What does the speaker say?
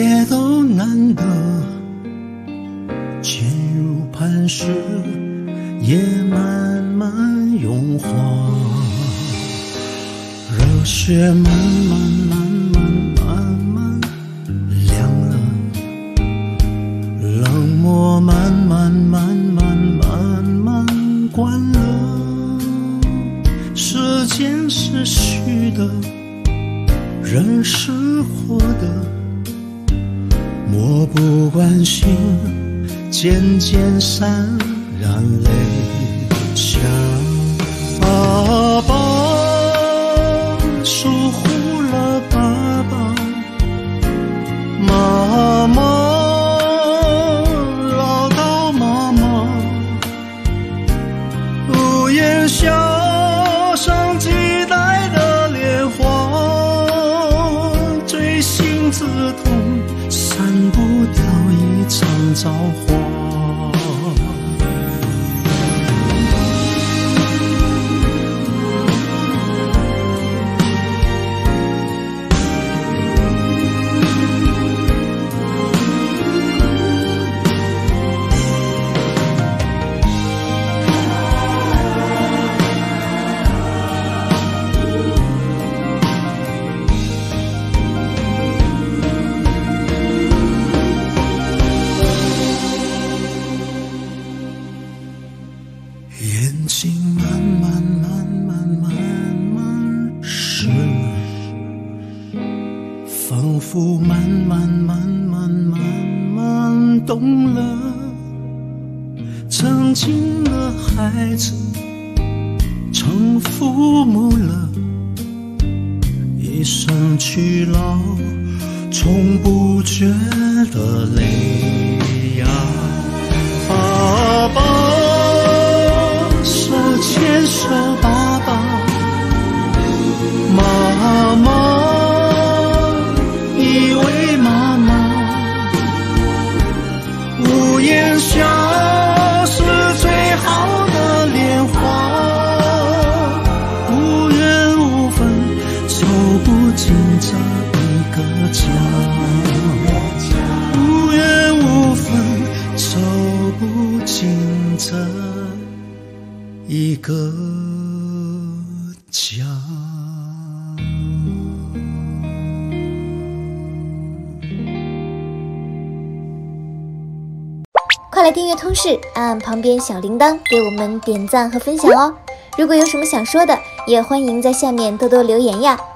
也都难得，坚如磐石，也慢慢融化，热血慢慢凉了，冷漠慢慢关了。时间是虚的，人是活的，漠不关心，渐渐潸然泪下。爸爸守护了爸爸妈妈，唠叨妈妈，屋檐下上几代的莲花，锥心刺痛，散不掉一场造化。眼睛慢慢湿了，仿佛慢慢懂了，曾经的孩子成父母了，一生去老，从不觉得累呀。爸爸手牵手，爸爸妈妈依偎妈妈，屋檐下是最好的莲花，无缘无分走不进这一个家，无缘无分走不进这一个家。 快来订阅通识，按旁边小铃铛给我们点赞和分享哦！如果有什么想说的，也欢迎在下面多多留言呀。